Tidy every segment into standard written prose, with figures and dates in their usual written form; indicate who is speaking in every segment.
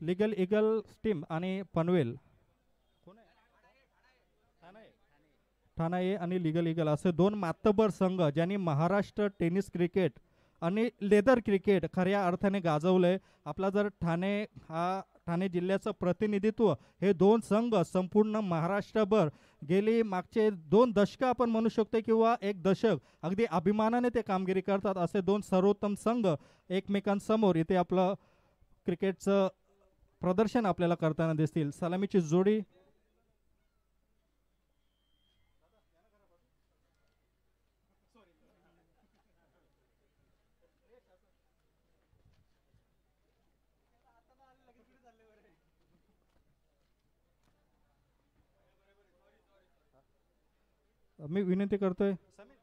Speaker 1: Legal eagles team आणि पनवेल ठाणा ए आणि legal eagle असे दोन मातबर संघ ज्यांनी महाराष्ट्र टेनिस क्रिकेट आणि लेदर क्रिकेट खऱ्या अर्थाने गाजवलंय. आपला जर ठाणे जिल्ह्याचं प्रतिनिधित्व हे दोन संघ संपूर्ण महाराष्ट्रभर गेली मागचे 2 दशक आपण म्हणू शकतो किंवा 1 दशक अगदी अभिमानाने ते कामगिरी करतात. असे दोन सर्वोत्तम संघ एकमेकांसमोर इथे आपलं क्रिकेटचं प्रदर्शन आपल्याला करताना दिसतील. सलामीची जोडी मी विनंती करतोय.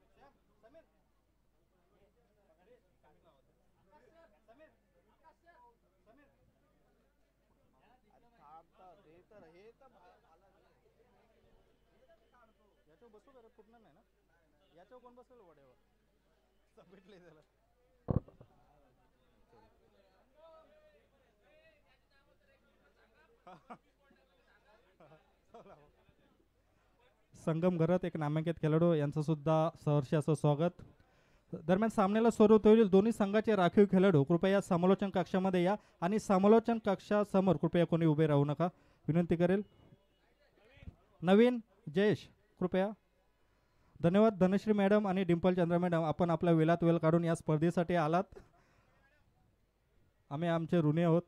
Speaker 1: संगम घरात एक नामांकित खेळाडू यांचं सुद्धा सहर्ष असं स्वागत. दरम्यान सामन्याला सुरुवात होईल. दोन्ही संघाचे राखीव खेळाडू कृपया समालोचन कक्षामध्ये या आणि समालोचन कक्षासमोर कृपया कोणी उभे राहू नका विनंती करेल. नवीन जयेश कृपया. धन्यवाद धनश्री मॅडम आणि डिंपल चंद्रा मॅडम, आपण आपला वेळात वेळ काढून या स्पर्धेसाठी आलात. आम्ही आमचे ऋणी आहोत.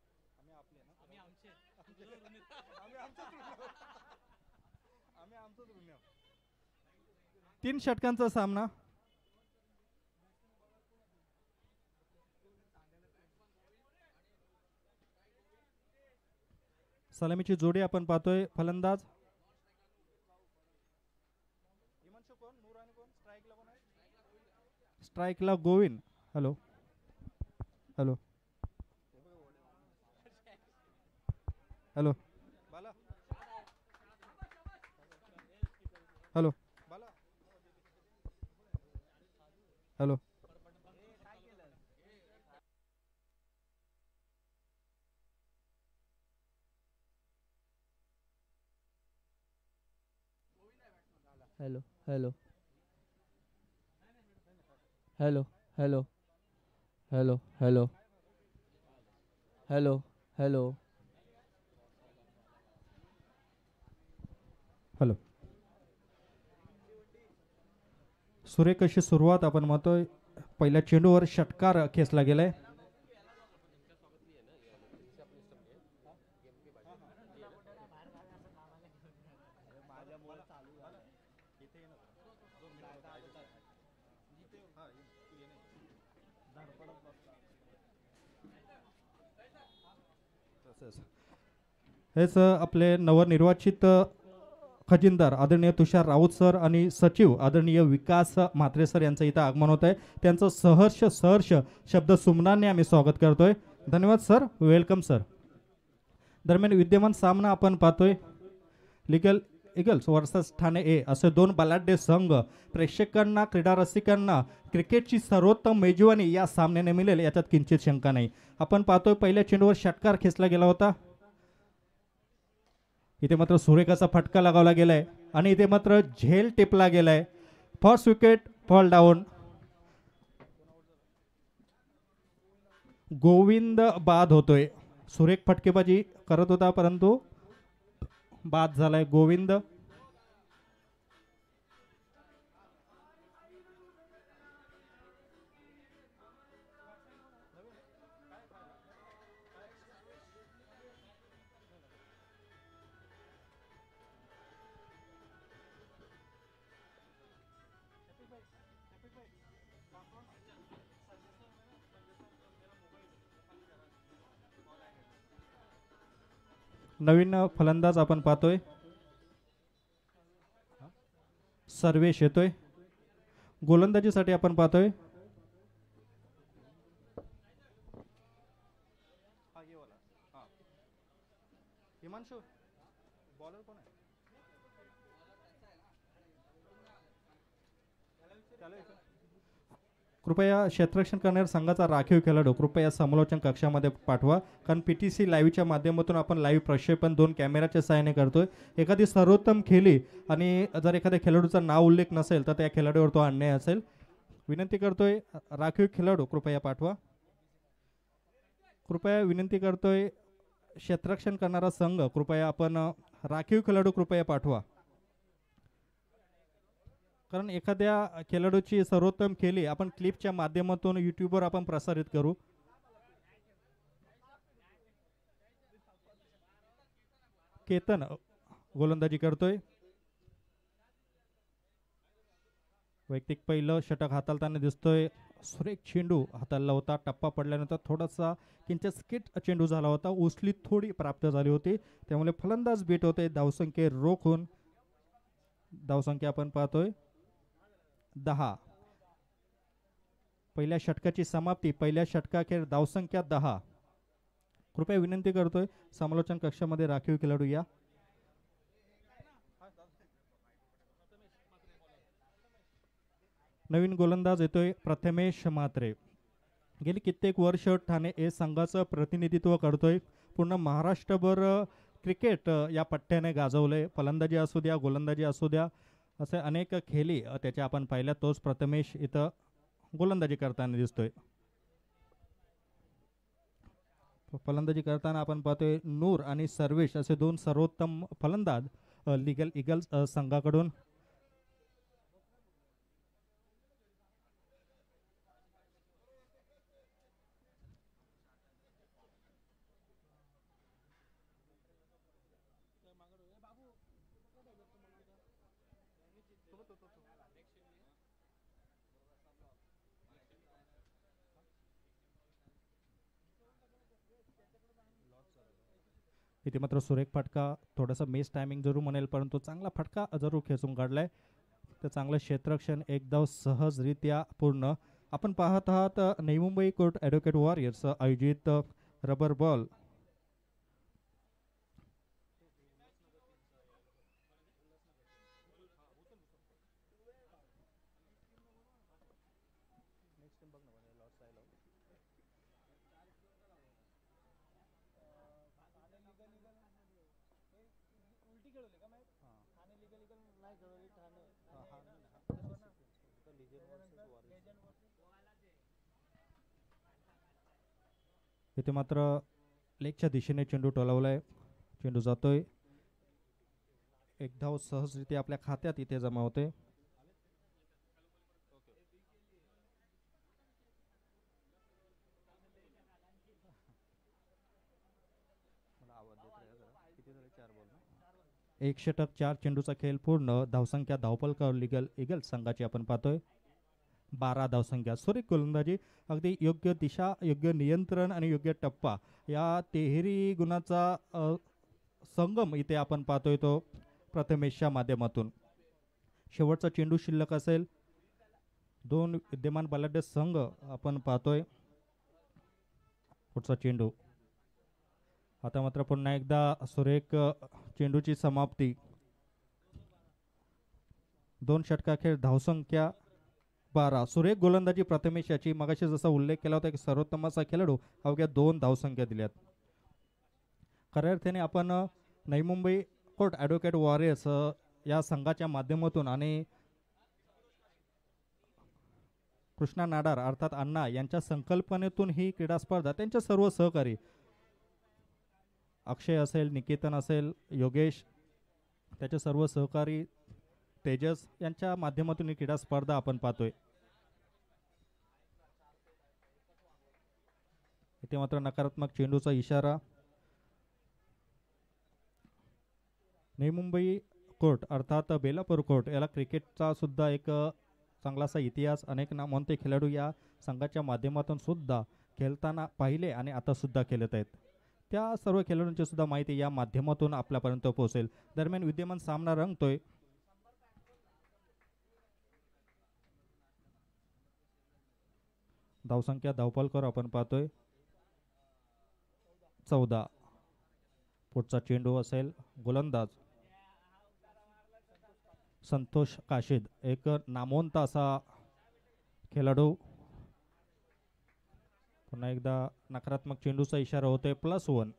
Speaker 1: 3 षटकांचा सामना. सलामीची जोडी आपण पाहतोय. फलंदाज स्ट्राईकला Govind. Hello hello hello hello hello.
Speaker 2: Hello hello hello hello hello hello hello hello
Speaker 1: hello. सुरेख अशी सुरुवात आपण म्हणतोय. पहिल्या चेंडूवर षटकार खेचला गेलाय. हेच आपले नवनिर्वाचित खजिनदार आदरणीय तुषार राऊत सर आणि सचिव आदरणीय विकास म्हात्रे सर यांचं इथं आगमन होत आहे. त्यांचं सहर्ष सहर्ष शब्द सुमनाने आम्ही स्वागत करतोय. धन्यवाद सर. Welcome sir. दरम्यान विद्यमान सामना आपण पाहतोय. Legal eagles versus Thane A असे दोन बलाढ्य संघ. प्रेक्षकांना क्रीडा रसिकांना क्रिकेटची सर्वोत्तम मेजवानी या सामन्याने मिळेल याच्यात किंचित शंका नाही. आपण पाहतोय पहिल्या चेंडूवर षटकार खेचला गेला होता. इथे मात्र सुरेखाचा फटका लगावला गेलाय आणि इथे मात्र झेल टिपला गेलाय. First wicket fall down. Govind बाद होतोय. सुरेख फटकेबाजी करत होता परंतु बाद झालाय गोविंद. नवीन फलंदाज आपण पाहतोय. सर्वेश येतोय. गोलंदाजीसाठी आपण पाहतोय हिमांशु. बॉलर कोण आहे? कृपया क्षेत्ररक्षण करणाऱ्या संघाचा राखीव खेळाडू कृपया समालोचन कक्षामध्ये पाठवा, कारण PTC लाईव्हच्या माध्यमातून आपण लाईव्ह प्रक्षेपण 2 कॅमेऱ्याच्या सहाय्याने करतोय. एखादी सर्वोत्तम खेळी आणि जर एखाद्या खेळाडूचा नाव उल्लेख नसेल तर त्या खेळाडूवर तो अन्याय असेल. विनंती करतोय राखीव खेळाडू कृपया पाठवा. कृपया विनंती करतोय क्षेत्ररक्षण करणारा संघ कृपया आपण राखीव खेळाडू कृपया पाठवा, कारण एखाद्या खेळाडूची सर्वोत्तम खेळी आपण क्लिपच्या माध्यमातून यूट्यूबवर आपण प्रसारित करू. केतन गोलंदाजी करतोय. वैयक्तिक पहिलं षटक हाताळताना दिसतोय. सुरेख चेंडू हाताळला होता. टप्पा पडल्यानंतर थोडासा किंचित स्किट चेंडू झाला होता. उसली थोडी प्राप्त झाली होती, त्यामुळे फलंदाज बीट होते. धावसंख्ये रोखून धावसंख्या आपण पाहतोय 10. पहिल्या षटकाची समाप्ती. पहिल्या षटकाखेर धावसंख्या 10. कृपया विनंती करतोय समालोचन कक्षामध्ये राखीव खेळाडू या. नवीन गोलंदाज येतोय प्रथमेश म्हात्रे. गेली कित्येक वर्ष ठाणे ए संघाचं प्रतिनिधित्व करतोय. पूर्ण महाराष्ट्रभर क्रिकेट या पट्ट्याने गाजवलंय. फलंदाजी असू द्या, गोलंदाजी असू द्या, असे अनेक खेळी त्याच्या आपण पाहिल्या. तोच प्रथमेश इथं गोलंदाजी करताना दिसतोय. फलंदाजी करताना आपण पाहतोय नूर आणि सर्वेश असे 2 सर्वोत्तम फलंदाज लीगल ईगल्स संघाकडून. इथे मात्र सुरेख फटका, थोडासा मिस टायमिंग जरूर म्हणेल, परंतु चांगला फटका जरूर खेचून काढलाय. तर चांगलं क्षेत्ररक्षण एक धाव सहजरित्या पूर्ण. आपण पाहत आहात Navi Mumbai court advocate warriors आयोजित रबर बॉल इथे मात्र लेगच्या दिशेने चेंडू टोलावलाय. चेंडू जातोय. एक धाव सहजरित्या आपल्या खात्यात इथे जमा होते. एक षटक 4 चेंडूचा खेळ पूर्ण. धावसंख्या धावपलकर लीगल ईगल्स संघाची आपण पाहतोय 12 धावसंख्या. सुरेख गोलंदाजी, अगदी योग्य दिशा, योग्य नियंत्रण आणि योग्य टप्पा या तिहेरी गुणाचा संगम इथे आपण पाहतोय तो प्रथमेशच्या माध्यमातून. शेवटचा चेंडू शिल्लक असेल. 2 विद्यमान बलाढ्य संघ आपण पाहतोय. पुढचा चेंडू. आता मात्र पुन्हा एकदा सुरेख चेंडूची समाप्ती. 2 षटकाखेर धावसंख्या 12. सुरेख गोलंदाजी प्रथमेश याची. मगाशी जसा उल्लेख केला होता की सर्वोत्तम असा खेळाडू, अवघ्या 2 धावसंख्या दिल्यात. खऱ्या अर्थाने आपण नवी मुंबई कोर्ट ॲडव्होकेट वॉरियर्स या संघाच्या माध्यमातून आणि कृष्णा नाडार अर्थात अण्णा यांच्या संकल्पनेतून ही क्रीडा स्पर्धा, त्यांच्या सर्व सहकारी अक्षय असेल, निकेतन असेल, योगेश, त्याचे सर्व सहकारी तेजस यांच्या माध्यमातून ही क्रीडा स्पर्धा आपण पाहतोय. इथे मात्र नकारात्मक चेंडूचा इशारा. नवी मुंबई कोर्ट अर्थात बेलापूर कोर्ट याला क्रिकेटचा सुद्धा एक चांगलासा इतिहास, अनेक नामवंत खेळाडू या संघाच्या माध्यमातून सुद्धा खेळताना पाहिले आणि आता सुद्धा खेळत आहेत. त्या सर्व खेळाडूंची सुद्धा माहिती या माध्यमातून आपल्यापर्यंत पोहोचेल. दरम्यान विद्यमान सामना रंगतोय. धावसंख्या धावपलकर आपण पाहतोय 14. पुढचा चेंडू असेल. गोलंदाज संतोष काशीद, एक नामवंत असा खेळाडू पुन्हा एकदा नकारात्मक चेंडूचा इशारा होतोय +1.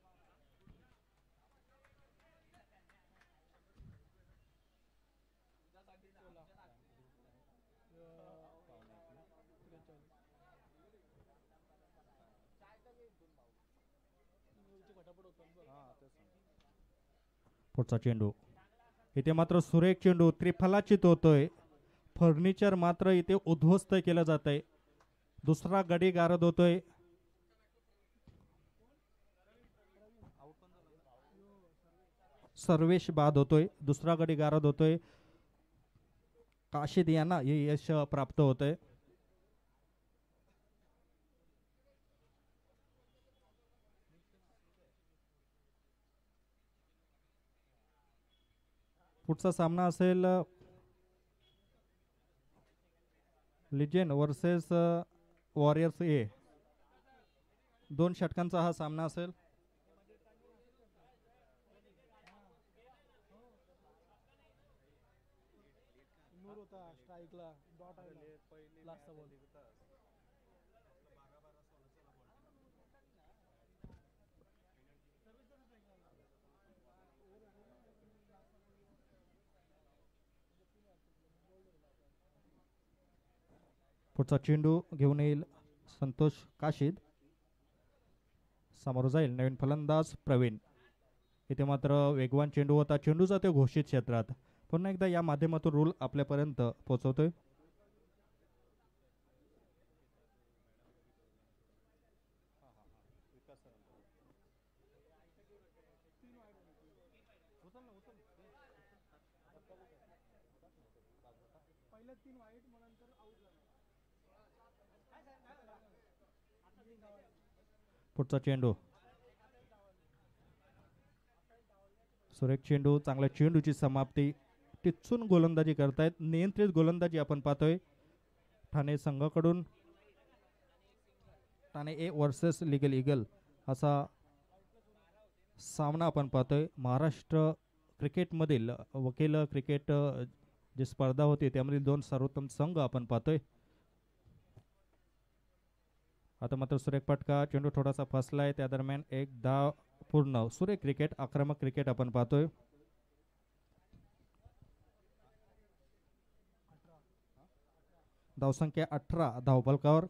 Speaker 1: पुढचा चेंडू इथे मात्र सुरेख चेंडू त्रिफलाचित होतोय. फर्निचर मात्र इथे उद्ध्वस्त केलं जात आहे. दुसरा गडी गारद होतोय. सर्वेश बाद होतोय. दुसरा गडी गारद होतोय. काशिद यांना हे यश प्राप्त होतंय. पुढचा सामना असेल लिजेंड वर्सेस वॉरियर्स ए. 2 षटकांचा हा सामना असेल. पुढचा चेंडू घेऊन येईल संतोष काशीद. समोर जाईल नवीन फलंदाज प्रवीण. इथे मात्र वेगवान चेंडू होता. चेंडू जातो घोषित क्षेत्रात. पुन्हा एकदा या माध्यमातून रूल आपल्यापर्यंत पोहोचवतोय. पुढचा चेंडू सुरेख चेंडू. चांगल्या चेंडूची समाप्ती. टिचून गोलंदाजी करतायत. नियंत्रित गोलंदाजी आपण पाहतोय ठाणे संघाकडून. Thane A versus legal eagle असा सामना आपण पाहतोय. महाराष्ट्र क्रिकेटमधील वकील क्रिकेट जी स्पर्धा होती त्यामधील 2 सर्वोत्तम संघ आपण पाहतोय. आता मात्र सुरेख फटका. चेंडू थोडासा फसलाय. त्या दरम्यान 1 धाव पूर्ण. सुरेख क्रिकेट, आक्रमक क्रिकेट आपण पाहतोय. धावसंख्या 18 धावफलकावर.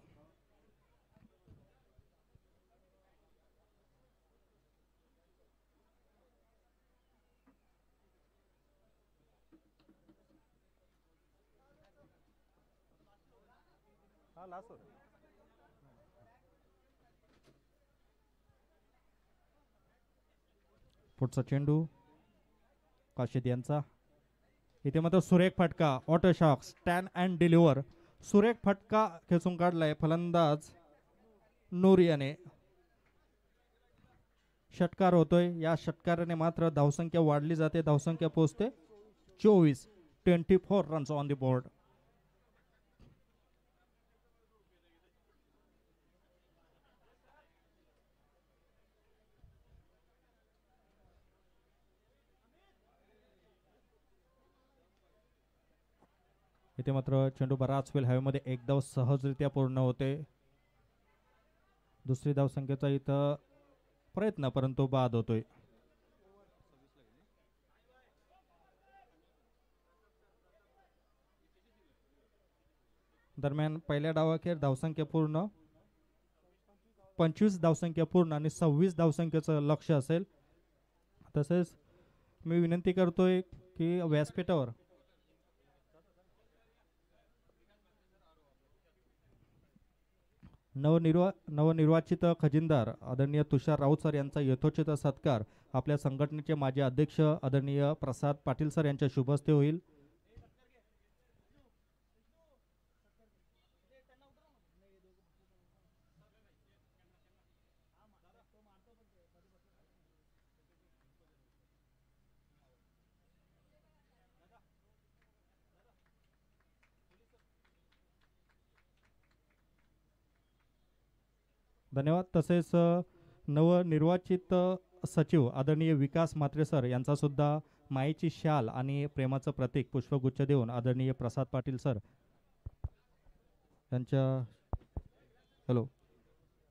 Speaker 1: पुढचा चेंडू काशिद यांचा. इथे मात्र सुरेख फटका. What a shot, stand and deliver. सुरेख फटका खेचून काढलाय फलंदाज नूर याने. षटकार होतोय. या षटकाराने मात्र धावसंख्या वाढली जाते. धावसंख्या पोहोचते 24. 24 रन्स ऑन द बोर्ड. इथे मात्र चेंडू बराच वेळ हवेमध्ये एक धाव सहजरित्या पूर्ण होते. दुसरी धावसंख्येचा इथं प्रयत्न परंतु बाद होतोय. दरम्यान पहिल्या डावाखेर धावसंख्या पूर्ण 25 धावसंख्या पूर्ण आणि 26 धावसंख्येचं लक्ष असेल. तसेच मी विनंती करतोय की व्यासपीठावर नवनिर्वाचित खजिनदार आदरणीय तुषार राऊत सर यांचा यथोचित सत्कार आपल्या संघटनेचे माजी अध्यक्ष आदरणीय प्रसाद पाटील सर यांच्या शुभ हस्ते होईल. धन्यवाद. तसेच नवनिर्वाचित सचिव आदरणीय विकास म्हात्रे सर यांचा सुद्धा मायेची शाल आणि प्रेमाचं प्रतीक पुष्पगुच्छ देऊन आदरणीय प्रसाद पाटील सर यांच्या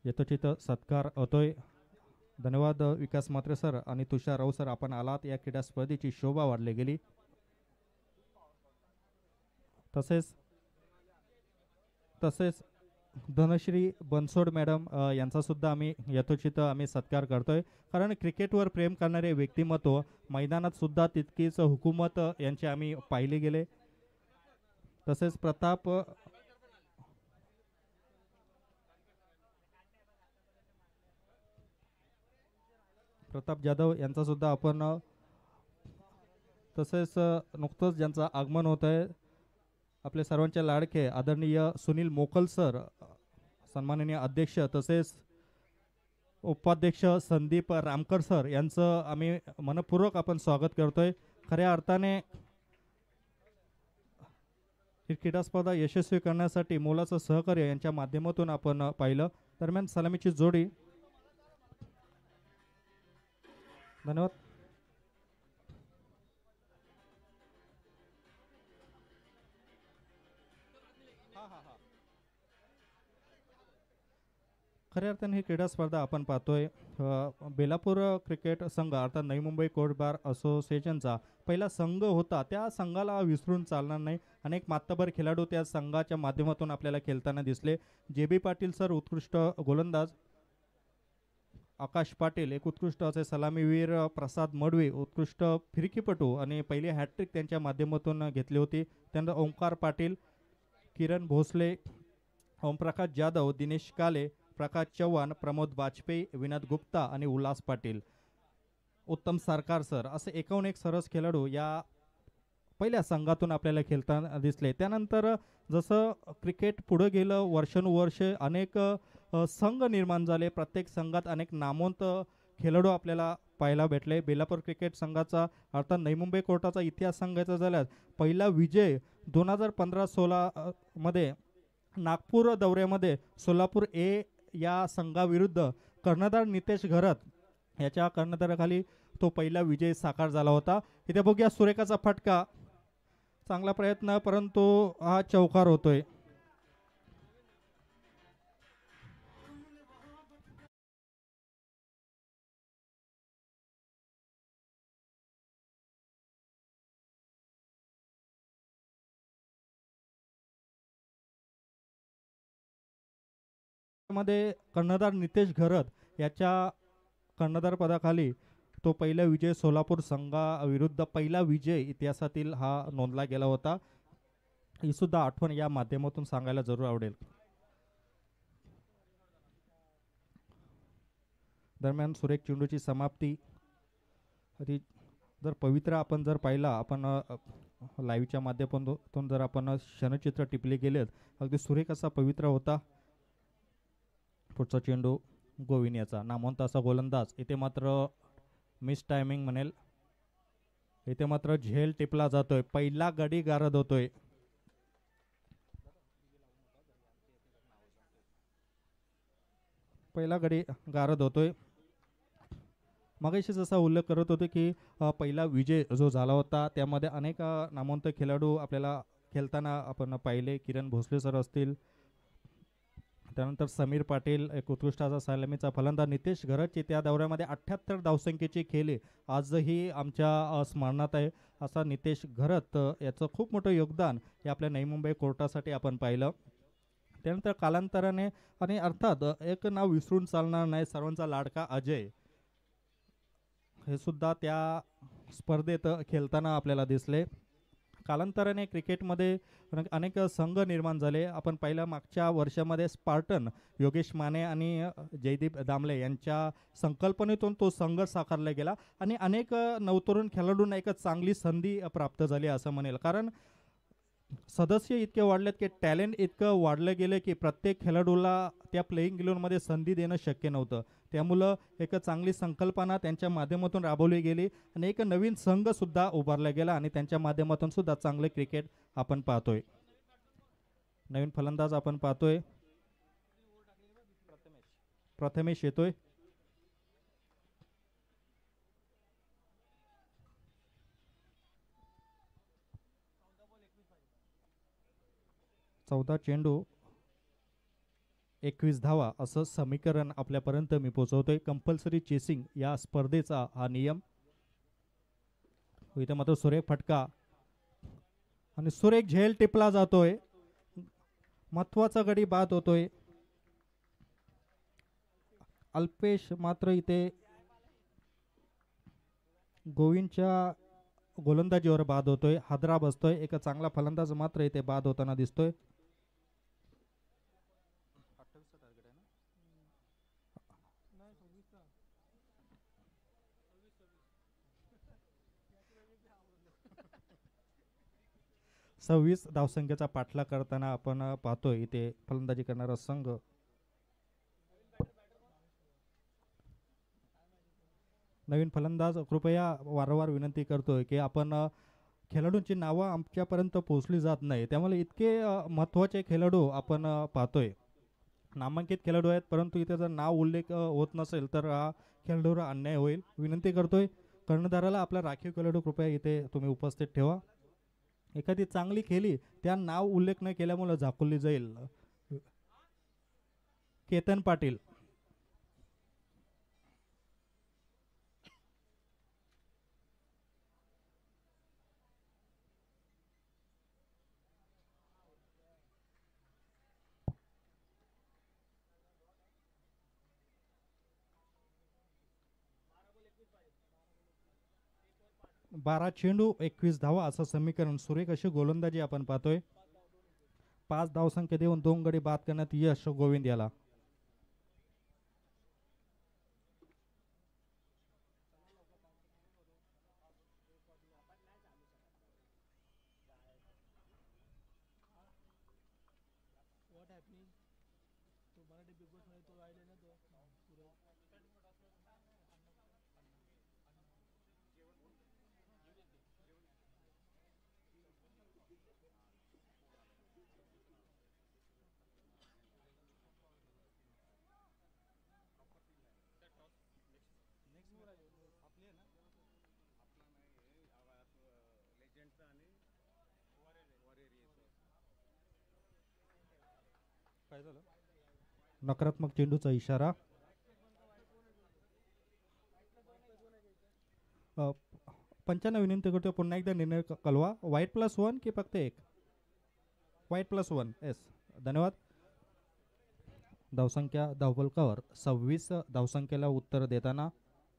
Speaker 1: यथोचित सत्कार होतोय. धन्यवाद विकास म्हात्रे सर आणि तुषार राऊत सर, आपण आलात. या क्रीडा स्पर्धेची शोभा वाढली गेली. तसेच तसेच धनश्री बनसोड मॅडम यांचा सुद्धा आम्ही यथोचित आम्ही सत्कार करतोय, कारण क्रिकेटवर प्रेम करणारे व्यक्तिमत्व मैदानात सुद्धा तितकीच हुकूमत यांचे आम्ही पाहिले गेले. तसेच प्रताप जाधव यांचा सुद्धा आपण तसेच नुकतंच ज्यांचं आगमन होत आहे, आपले सर्वांचे लाडके आदरणीय सुनील मोकल सर, सन्माननीय अध्यक्ष, तसेच उपाध्यक्ष संदीप रामकर सर यांचं आम्ही मनपूर्वक आपण स्वागत करतोय. खऱ्या अर्थाने ही क्रीडा स्पर्धा यशस्वी करण्यासाठी मोलाचं सहकार्य यांच्या माध्यमातून आपण पाहिलं. दरम्यान सलामीची जोडी. धन्यवाद. खऱ्या अर्थाने ही क्रीडा स्पर्धा आपण पाहतोय. बेलापूर क्रिकेट संघ अर्थात नवी मुंबई कोर्ट बार असोसिएशनचा पहिला संघ होता. त्या संघाला विसरून चालणार नाही. अनेक मातबर खेळाडू त्या संघाच्या माध्यमातून आपल्याला खेळताना दिसले. जे बी पाटील सर उत्कृष्ट गोलंदाज, आकाश पाटील एक उत्कृष्ट असे सलामीवीर, प्रसाद मडवी उत्कृष्ट फिरकीपटू आणि पहिली हॅट्रिक त्यांच्या माध्यमातून घेतली होती. त्यानंतर ओंकार पाटील, किरण भोसले, ओमप्रकाश जाधव, दिनेश काले, प्रकाश चव्हाण, प्रमोद वाजपेयी, विनोद गुप्ता आणि उल्हास पाटील, उत्तम सरकार सर असे एकाहून एक सरस खेळाडू या पहिल्या संघातून आपल्याला खेळताना दिसले. त्यानंतर जसं क्रिकेट पुढे गेलं, वर्षानुवर्ष अनेक संघ निर्माण झाले. प्रत्येक संघात अनेक नामवंत खेळाडू आपल्याला पाहायला भेटले. बेलापूर क्रिकेट संघाचा अर्थात नवी मुंबई कोर्टाचा इतिहास सांगायचा झाल्यास पहिला विजय 2015-16 मध्ये नागपूर दौऱ्यामध्ये सोलापूर ए या संघाविरुद्ध कर्णधार नितेश घरत याच्या कर्णधाराखाली तो पहिला विजय साकार झाला होता. इथे बघूया सुरेखाचा फटका, चांगला प्रयत्न, परंतु हा चौकार होतोय. मध्ये कर्णधार नितेश घरत याच्या कर्णधार पदाखाली तो पहिला विजय सोलापूर संघाविरुद्ध पहिला विजय इतिहासातील हा नोंदला गेला होता. ही सुद्धा आठवण या माध्यमातून सांगायला जरूर आवडेल. दरम्यान सुरेख चेंडूची समाप्ती. जर पवित्र आपण जर पाहिला, आपण लाईव्हच्या माध्यमातून जर आपण क्षणचित्र टिपले गेलेत, अगदी सुरेख असा पवित्र होता. पुढचा चेंडू गोविंद याचा, नामवंत असा गोलंदाज. इथे मात्र मिस टायमिंग म्हणेल, इथे मात्र झेल टिपला जातोय. पहिला गडी गारद होतोय. पहिला गडी गारद होतोय. मगाशी जसा उल्लेख करत होते की पहिला विजय जो झाला होता त्यामध्ये अनेक नामवंत खेळाडू आपल्याला खेळताना आपण पाहिले. किरण भोसले सर असतील, त्यानंतर समीर पाटील एक उत्कृष्ट असा सलामीचा फलंदाज. नितेश घरतची त्या दौऱ्यामध्ये 78 धावसंख्येची खेळी आजही आमच्या स्मरणात आहे. असा नितेश घरत याचं खूप मोठं योगदान हे आपल्या नवी मुंबई कोर्टासाठी आपण पाहिलं. त्यानंतर कालांतराने आणि अर्थात एक नाव विसरून चालणार नाही, सर्वांचा लाडका अजय हे सुद्धा त्या स्पर्धेत खेळताना आपल्याला दिसले. कालांतराने क्रिकेटमध्ये अनेक संघ निर्माण झाले. आपण पहिल्या मागच्या वर्षामध्ये स्पार्टन योगेश माने आणि जयदीप दामले यांच्या संकल्पनेतून तो संघ साकारला गेला आणि अनेक नवतरुण खेळाडूंना एक चांगली संधी प्राप्त झाली असं म्हणेल. कारण सदस्य इतके वाढलेत की टॅलेंट इतकं वाढलं गेलं की प्रत्येक खेळाडूला त्या प्लेइंग ग्राउंडमध्ये संधी देणं शक्य नव्हतं. त्यामुळं एक चांगली संकल्पना त्यांच्या माध्यमातून राबवली गेली आणि एक नवीन संघ सुद्धा उभारला गेला आणि त्यांच्या माध्यमातून सुद्धा चांगले क्रिकेट आपण पाहतोय. नवीन फलंदाज आपण पाहतोय, प्रथमेश येतोय. चौदा चेंडू 21 धावा असं समीकरण आपल्यापर्यंत मी पोहोचवतोय. कंपल्सरी चेसिंग या स्पर्धेचा हा नियम. इथे मात्र सुरेख फटका आणि सुरेख झेल टिपला जातोय. महत्वाचा गडी बाद होतोय. अल्पेश मात्र इथे गोविंदच्या गोलंदाजीवर बाद होतोय. हादरा बसतोय. एक चांगला फलंदाज मात्र इथे बाद होताना दिसतोय. सव्वीस धावसंख्येचा पाठलाग करताना आपण पाहतोय इथे फलंदाजी करणारा संघ. नवीन फलंदाज कृपया वारंवार विनंती करतोय की आपण खेळाडूंची नावं आमच्यापर्यंत पोहोचली जात नाही, त्यामुळे इतके महत्त्वाचे खेळाडू आपण पाहतोय. नामांकित खेळाडू आहेत परंतु इथे जर नाव उल्लेख होत नसेल तर हा खेळाडूवर अन्याय होईल. विनंती करतोय कर्णधाराला आपला राखीव खेळाडू कृपया इथे तुम्ही उपस्थित ठेवा. एखादी चांगली खेळी त्या नाव उल्लेख न केल्यामुळे झाकवली जाईल. केतन पाटील. बारा चेंडू 21 धावा असं समीकरण. सुरेख अशी गोलंदाजी आपण पाहतोय. 5 धावसंख्या देऊन 2 गडी बाद करण्यात यश गोविंद याला. नकारात्मक चेंडूचा इशारा. पंचांना विनंती करतो पुन्हा एकदा निर्णय कळवा. व्हाईट +1 की फक्त एक? व्हाईट +1. येस, धन्यवाद. धावसंख्या धावफलकावर 26 धावसंख्येला उत्तर देताना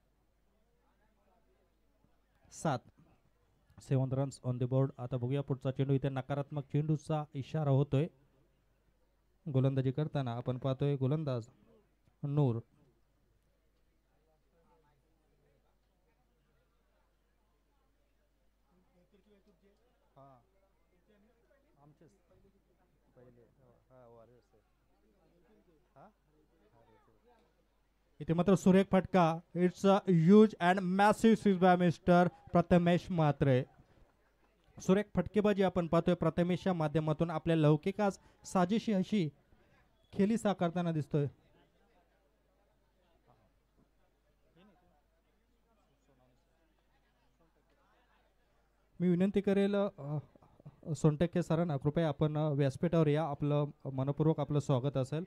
Speaker 1: 7 7 रन्स ऑन द बोर्ड. आता बघूया पुढचा चेंडू. इथे नकारात्मक चेंडूचा इशारा होतोय. गोलंदाजी करताना आपण पाहतोय गोलंदाज नूर. इथे मात्र सुरेख फटका. It's a huge and massive six by mister Prathamesh Mhatre. सुरेख फटकेबाजी आपण पाहतोय. प्रथमेशच्या माध्यमातून आपल्या लौकिकास साजेशी अशी खेळी साकारताना दिसतोय. मी विनंती करेल सोनटक्के सरांना कृपया आपण व्यासपीठावर या. आपलं मनपूर्वक आपलं स्वागत असेल.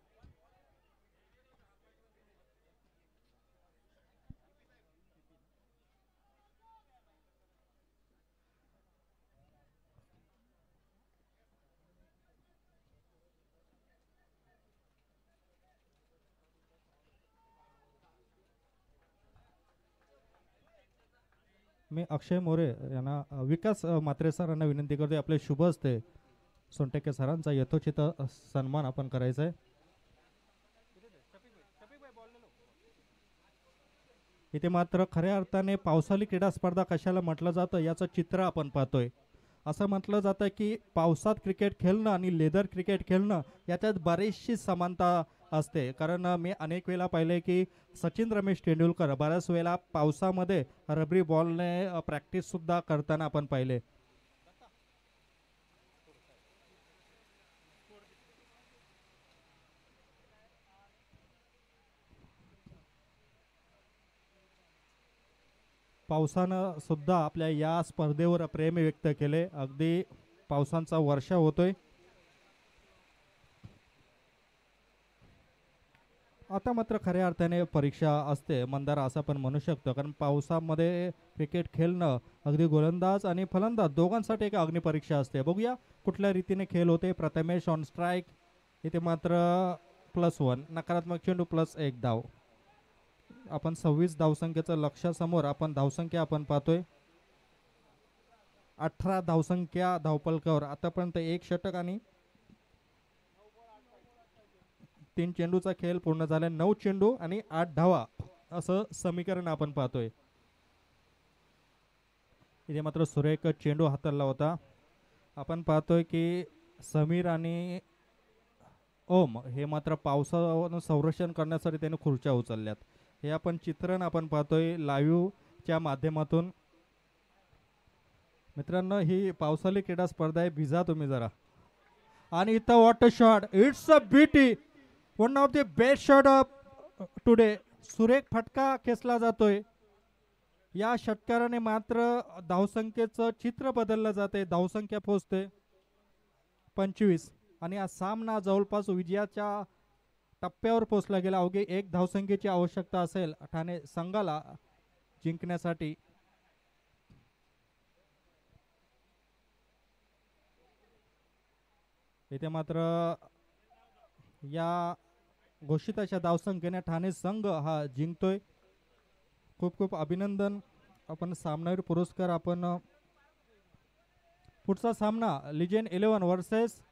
Speaker 1: मी अक्षय मोरे यांना विकास म्हात्रे सरांना विनंती करतोय आपले शुभ हस्ते सोनटक्के सरांचा यथोचित सन्मान आपण करायचा आहे. इथे मात्र खऱ्या अर्थाने पावसाळी क्रीडा स्पर्धा कशाला म्हटलं जातं याचं चित्र आपण पाहतोय. असं म्हटलं जातं की पावसात क्रिकेट खेळणं आणि लेदर क्रिकेट खेळणं याच्यात बरीचशी समानता असते. कारण मी अनेक वेळा पाहिले की सचिन रमेश तेंडुलकर बऱ्याच वेळा पावसामध्ये रबरी बॉलने प्रॅक्टिस सुद्धा करताना आपण पाहिले. पावसानं सुद्धा आपल्या या स्पर्धेवर प्रेम व्यक्त केले. अगदी पावसांचा वर्षाव होतोय. आता मात्र खऱ्या अर्थाने परीक्षा असते मंदार असं पण म्हणू शकतो, कारण पावसामध्ये क्रिकेट खेळणं अगदी गोलंदाज आणि फलंदाज दोघांसाठी एक अग्निपरीक्षा असते. बघूया कुठल्या रीतीने खेळ होते. प्रथमेश ऑन स्ट्राईक, इथे मात्र +1 नकारात्मक चेंडू +1 धाव. आपण 26 धावसंख्येचं लक्षासमोर आपण धावसंख्या आपण पाहतोय 18 धावसंख्या धावपलकावर आतापर्यंत 1 षटक आणि 3 चेंडूचा खेळ पूर्ण झाला. 9 चेंडू आणि 8 धावा असं समीकरण आपण पाहतोय. इथे मात्र सुरेख चेंडू हाताळला होता. आपण पाहतोय की समीर आणि ओम हे मात्र पावसानं संरक्षण करण्यासाठी त्यांनी खुर्च्या उचलल्यात. हे आपण चित्रण आपण पाहतोय लाईव्ह च्या माध्यमातून. मित्रांनो ही पावसाळी क्रीडा स्पर्धा आहे, भिजा तुम्ही जरा. आणि इथं what a shot, it's a beauty, one of the best shot of today. सुरेख फटका खेचला जातोय. या षटकाराने मात्र धावसंख्येचं चित्र बदललं जाते. धावसंख्या पोहोचते 25 आणि हा सामना जवळपास विजयाच्या टप्प्यावर पोहोचला गेला. अवघे 1 धावसंख्येची आवश्यकता असेल ठाणे संघाला जिंकण्यासाठी. इथे मात्र या घोषित अशा धावसंख्येने ठाणे संघ हा जिंकतोय. खूप खूप अभिनंदन. आपण सामनावीर पुरस्कार आपण पुढचा सामना लिजेंड 11 वर्सेस